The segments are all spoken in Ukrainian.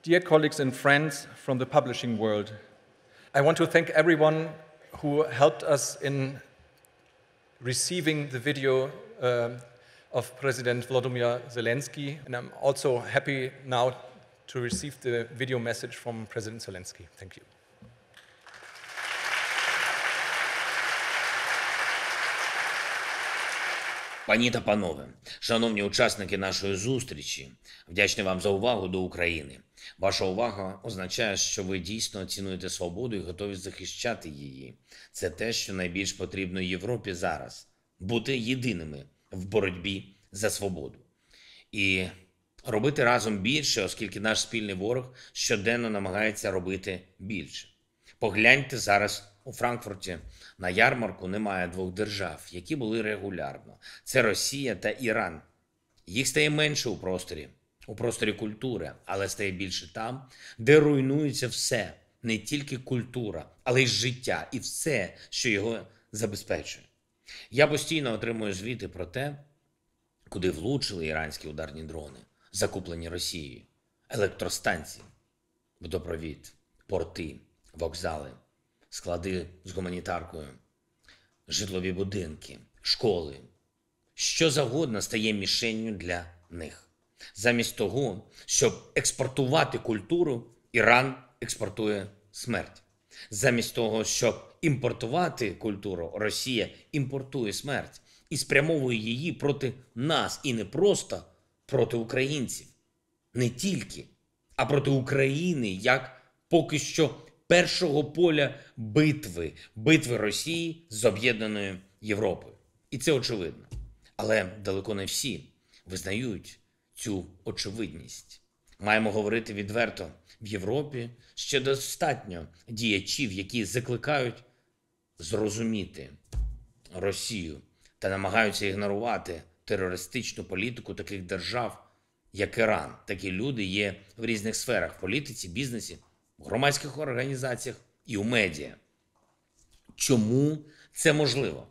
Dear colleagues and friends from the publishing world, I want to thank everyone who helped us in receiving the video of President Volodymyr Zelensky, and I'm also happy now to receive the video message from President Zelensky. Thank you. Пані та панове, шановні учасники нашої зустрічі, вдячний вам за увагу до України. Ваша увага означає, що ви дійсно цінуєте свободу і готові захищати її. Це те, що найбільш потрібно Європі зараз – бути єдиними в боротьбі за свободу. І робити разом більше, оскільки наш спільний ворог щоденно намагається робити більше. Погляньте зараз у Франкфурті. На ярмарку немає двох держав, які були регулярно. Це Росія та Іран. Їх стає менше у просторі культури, але стає більше там, де руйнується все. Не тільки культура, але й життя і все, що його забезпечує. Я постійно отримую звіти про те, куди влучили іранські ударні дрони, закуплені Росією, електростанції, водопровід, порти, вокзали, склади з гуманітаркою, житлові будинки, школи. Що завгодно стає мішенню для них. Замість того, щоб експортувати культуру, Іран експортує смерть. Замість того, щоб імпортувати культуру, Росія імпортує смерть і спрямовує її проти нас. І не просто проти українців. Не тільки, а проти України, як поки що першого поля битви Росії з об'єднаною Європою. І це очевидно. Але далеко не всі визнають цю очевидність. Маємо говорити відверто, в Європі ще достатньо діячів, які закликають зрозуміти Росію та намагаються ігнорувати терористичну політику таких держав, як Іран. Такі люди є в різних сферах – політиці, бізнесі, в громадських організаціях і у медіа. Чому це можливо?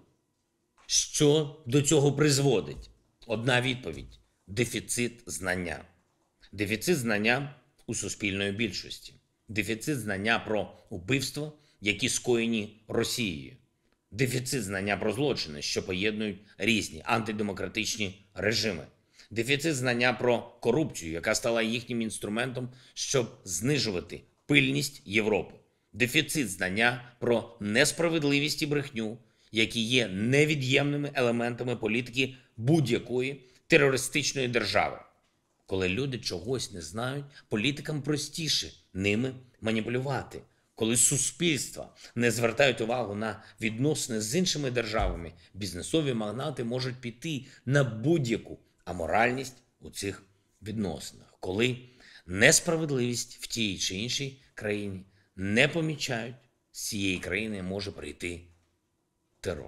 Що до цього призводить? Одна відповідь – дефіцит знання. Дефіцит знання у суспільної більшості. Дефіцит знання про вбивства, які скоєні Росією. Дефіцит знання про злочини, що поєднують різні антидемократичні режими. Дефіцит знання про корупцію, яка стала їхнім інструментом, щоб знижувати пильність Європи. Дефіцит знання про несправедливість і брехню, які є невід'ємними елементами політики будь-якої терористичної держави. Коли люди чогось не знають, політикам простіше ними маніпулювати. Коли суспільства не звертають увагу на відносини з іншими державами, бізнесові магнати можуть піти на будь-яку аморальність у цих відносинах. Коли несправедливість в тій чи іншій країні не помічають, з цієї країни може прийти терор.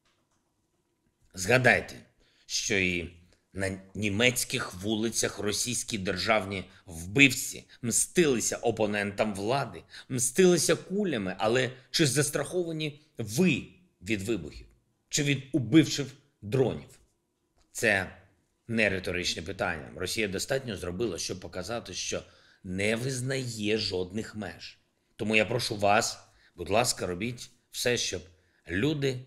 Згадайте, що і на німецьких вулицях російські державні вбивці мстилися опонентам влади, мстилися кулями, але чи застраховані ви від вибухів? Чи від убивчих дронів? Це не риторичне питання. Росія достатньо зробила, щоб показати, що не визнає жодних меж. Тому я прошу вас, будь ласка, робіть все, щоб люди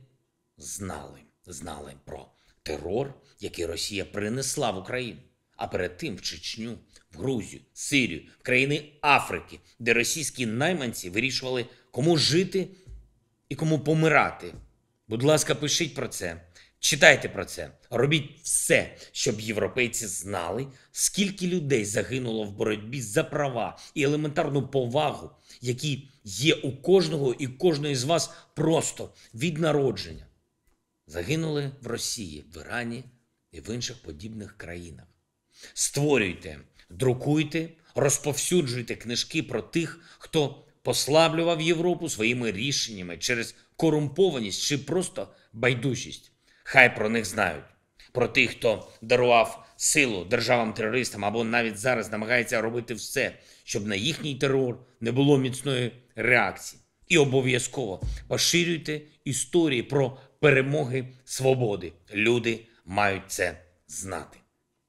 знали про терор, який Росія принесла в Україну. А перед тим в Чечню, в Грузію, Сирію, в країни Африки, де російські найманці вирішували, кому жити і кому помирати. Будь ласка, пишіть про це, читайте про це, робіть все, щоб європейці знали, скільки людей загинуло в боротьбі за права і елементарну повагу, які є у кожного і кожної з вас просто від народження. Загинули в Росії, в Ірані і в інших подібних країнах. Створюйте, друкуйте, розповсюджуйте книжки про тих, хто послаблював Європу своїми рішеннями через корумпованість чи просто байдужість. Хай про них знають. Про тих, хто дарував силу державам-терористам або навіть зараз намагається робити все, щоб на їхній терор не було міцної реакції. І обов'язково поширюйте історії про перемоги свободи. Люди мають це знати.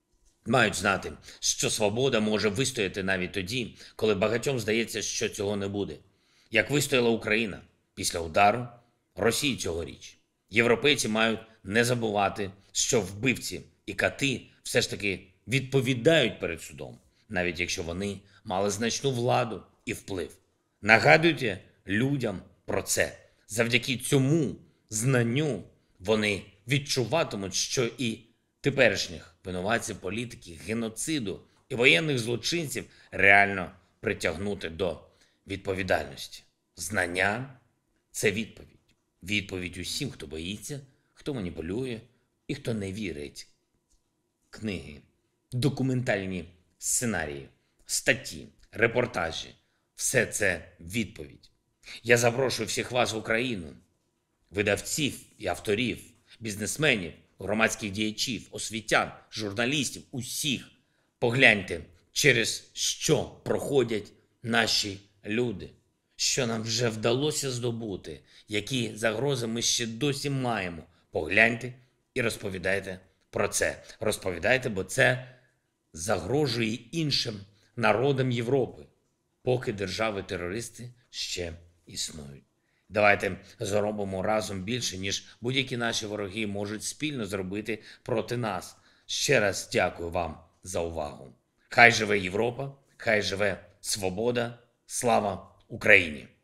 мають знати, що свобода може вистояти навіть тоді, коли багатьом здається, що цього не буде. Як вистояла Україна після удару Росії цьогоріч. Європейці мають не забувати, що вбивці і кати все ж таки відповідають перед судом, навіть якщо вони мали значну владу і вплив. Нагадуйте людям про це. Завдяки цьому знанню вони відчуватимуть, що і теперішніх винуватців політики, геноциду і воєнних злочинців реально притягнути до відповідальності. Знання – це відповідь. Відповідь усім, хто боїться, хто маніпулює і хто не вірить. Книги, документальні сценарії, статті, репортажі – все це відповідь. Я запрошую всіх вас в Україну, видавців і авторів, бізнесменів, громадських діячів, освітян, журналістів, усіх. Погляньте, через що проходять наші люди, що нам вже вдалося здобути, які загрози ми ще досі маємо. Погляньте і розповідайте про це. Розповідайте, бо це загрожує іншим народам Європи, поки держави-терористи ще існують. Давайте зробимо разом більше, ніж будь-які наші вороги можуть спільно зробити проти нас. Ще раз дякую вам за увагу. Хай живе Європа, хай живе свобода, слава Україні!